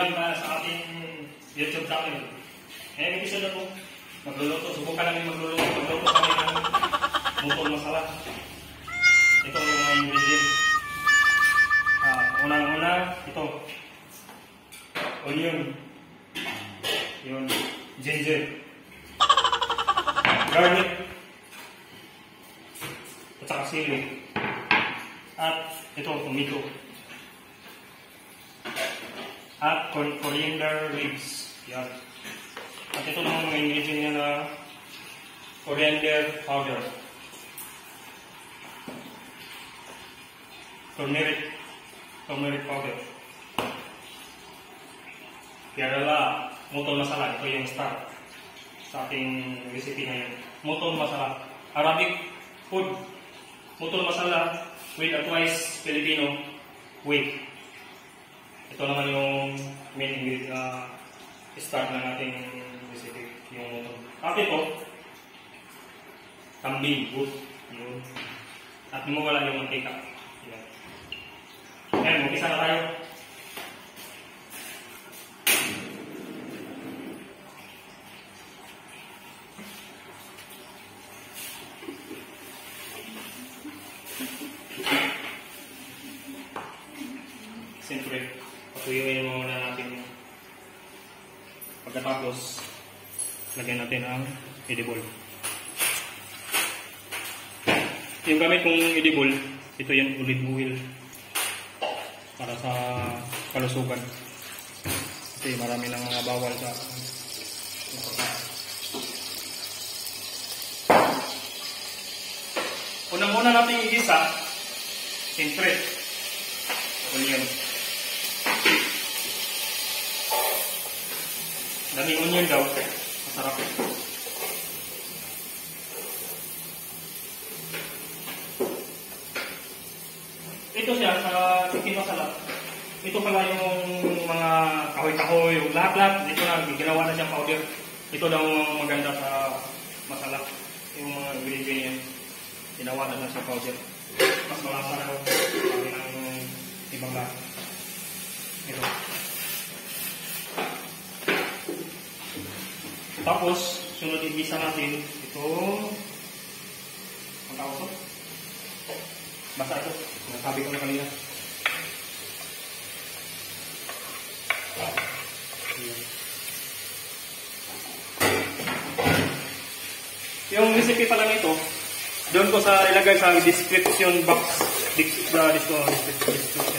welcome sa ating YouTube channel. Ngayong episode na po, magluluto. Subukan namin magluluto. Magluluto kami ng mutol masala. Ito yung mga ingredient. Unang-una, ito. Onion. Yun. Ginger. Garlic. At saka sili. At ito, tomato. At coriander leaves. Yan. At ito naman mga ingredient niya na coriander powder. Turmeric powder. Kerala, mutol masala. Ito yung start sa ating recipe ngayon. Mutol masala. Arabic food. Mutol masala with a twice Filipino way. Ito naman yung main ingredient start na nating recipe. Yung mutol. At ito, kambing, goat. Yun. At mo wala yung mantika. Yan. Ayan, mag-isa na tayo. Siyempre, patuyuin muna natin. Pagkatapos, lagyan natin ang edible. Yung gamit kong edible, ito yung olive oil para sa kalusugan. Kasi marami ng mga bawal sa unang-una natin igisa, siyempre, onion. Daming onion daw, masarap. Ito siya sa chicken masala. Ito pala yung mga kahoy-kahoy, lahat-lahat. Dito na, ginawa na siyang powder. Ito daw maganda sa masala. Yung mga ingredient niya, ginawa na siyang powder. Mas malasa na daw. Sabi ng ibang lahat. Ito. Tapos, sunod igisa natin itong ang tawag ito. Basta ito. Nasabi ko na kanina. Yung recipe pala nito, doon ko sa ilagay sa description box. Description.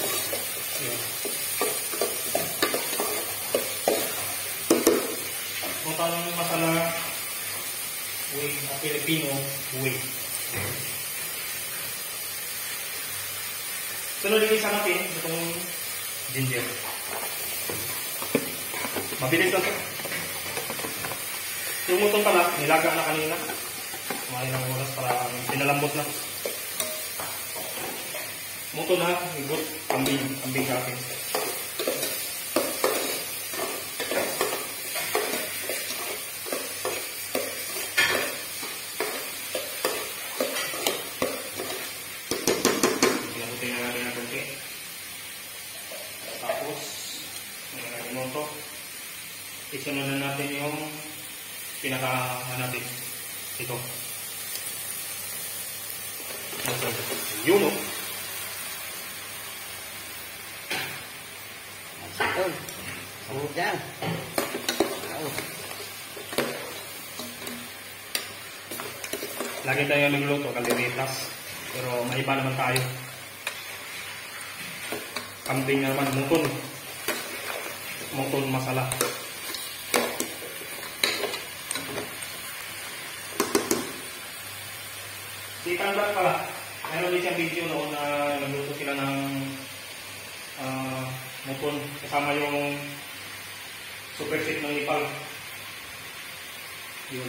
Mutang masala way na Filipino way. Sunod yung isa natin, itong ginger. Mabilis lang ito. Yung mutong pala, nilaga na kanina. Kumain ng oras para pinalambot na. Mutong na, igot, kambing natin. Isunod na natin yung natin. Ito. Yun o. Masakon. Sahog yan. Lagi tayo nagluto, kaliritas. Pero maiba naman tayo. Kambing naman, mutol masala. Si Kandak pala, meron din siyang video noon na nagluto sila ng mutol kasama yung super set ng ipal. Yun.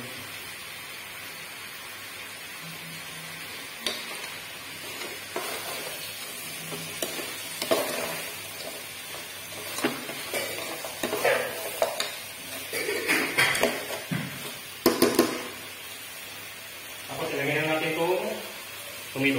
Tapos ilagay na natin itong tomato.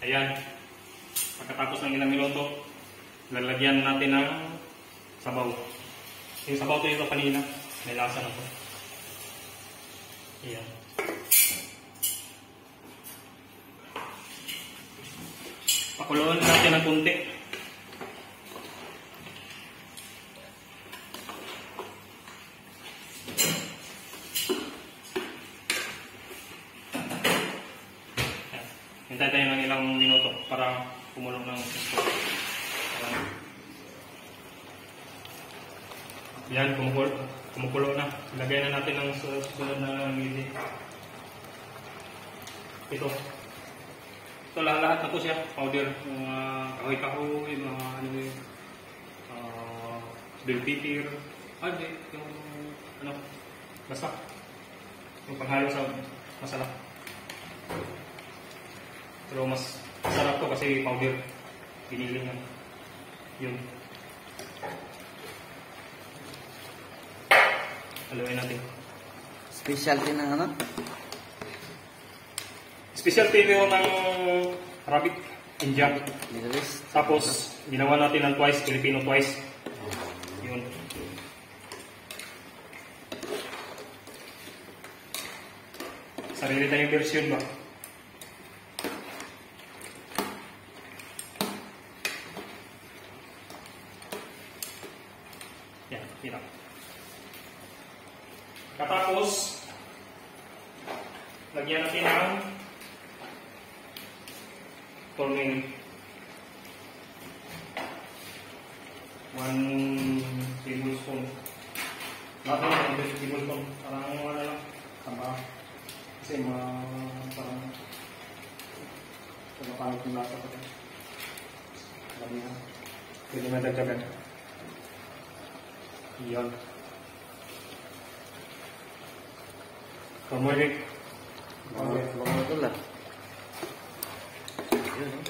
Ayan. Pagkatapos ng ilang minuto, lalagyan natin ng sabaw. Yung sabaw to ito kanina, may lasa na to. Ayan. Pakuluan natin ng kunti. Hintay tayo ng ilang minuto para kumulo ng gusto. Yan, kumukulo na. Ilagay na natin ang susunod na ngiti. Ito. Ito lahat na po siya. Powder. Mga kahoy-kahoy, mga ano yung bell pepper. Yung ano, basta. Yung panghalo sa masarap. Pero mas masarap to kasi powder. Binili nga. Yun. Haluin natin. Specialty ng ano? Specialty yung ng Arabic, India. Middle East. Tapos, ginawa natin ng twice, Filipino twice. Yun. Sarili tayong version ba? Yan, hirap. Katapos, lagyan natin ng turmeric. 1 tablespoon. Lahat ng 1 tablespoon. Parang wala lang. Tama. Kasi parang pagkapalit yung lasa ko. Alam niya. Pwede na dagdagan. Iyon. Turmeric. Bawang ito lang. Yun, no?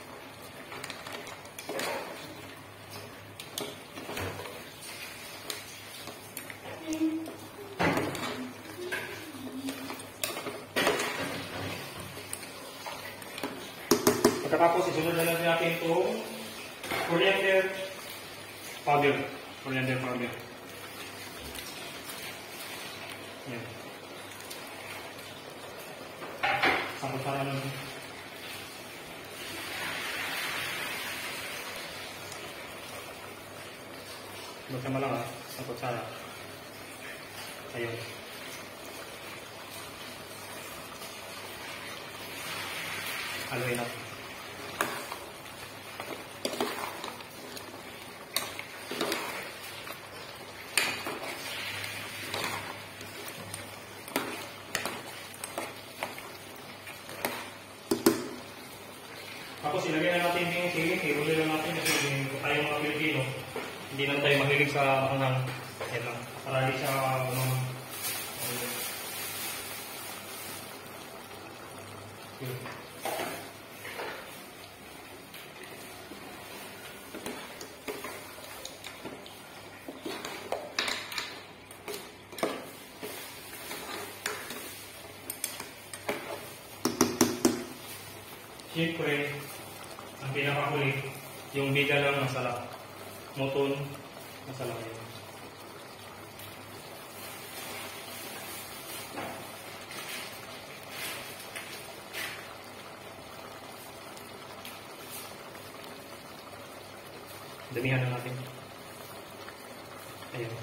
Pagkatapos, isunod na lang natin ito coriander powder. Coriander powder. Yan. Sapa-sapa lang. Magkama lang sa kutsara. Ayun. Haluin natin. Tapos ilagay na natin yung sili, ihuli lang natin kasi tayo mga Pilipino, hindi lang tayo mahilig sa angang. Yan lang. Para di siya siyempre, ang pinakahuli, yung bida lang masala. Muton, masala yun. Damihan na natin. Ayun.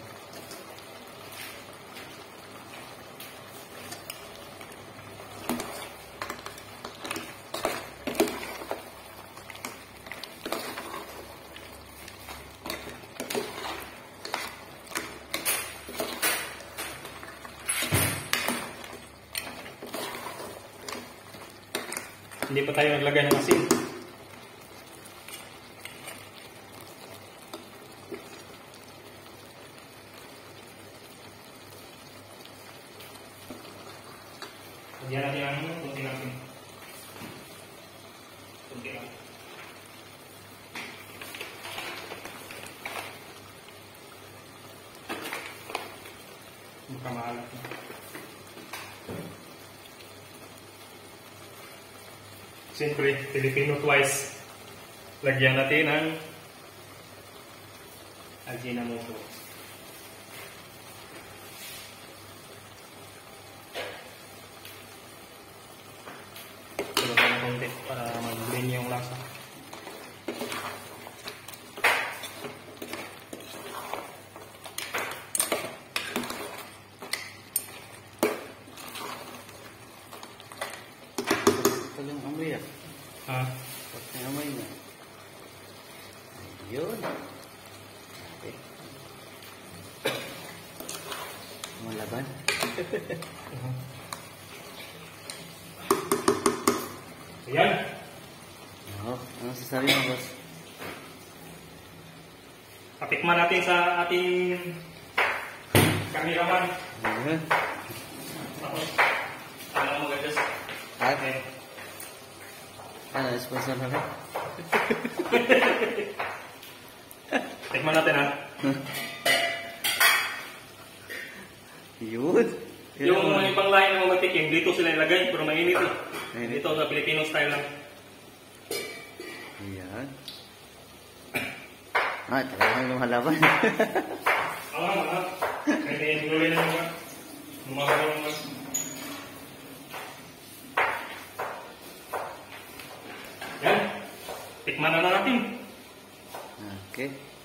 Hindi pa tayo naglagay ng asin. Lagyan natin ang kunti natin. Kunti lang. Magkamaalat na. Siyempre, Filipino twice. Lagyan natin ng Ajinomoto. Tulad ng konti para mag-blend yung lasa. Ito yung amoy ah. Ha? Ito yung amoy niya. Ayun. Okay. Malaban. Ayan. Oo. Ano sasabi mo, boss? Patikman natin sa ating cameraman. Ayun. Tapos, ano mo gagas? At, Okay. ano, sponsor na rin? Tikman natin ha. Yun. Yung mga ibang lahi ng mga matikim, dito sila ilagay, pero mainit eh. Mainit. Dito sa Filipino style lang. Ayan. Ah, talagang lumalaban. Oo nga, pwede yung gulay na mga. Lumagawa mga. Yan. Tikman na natin. Okay.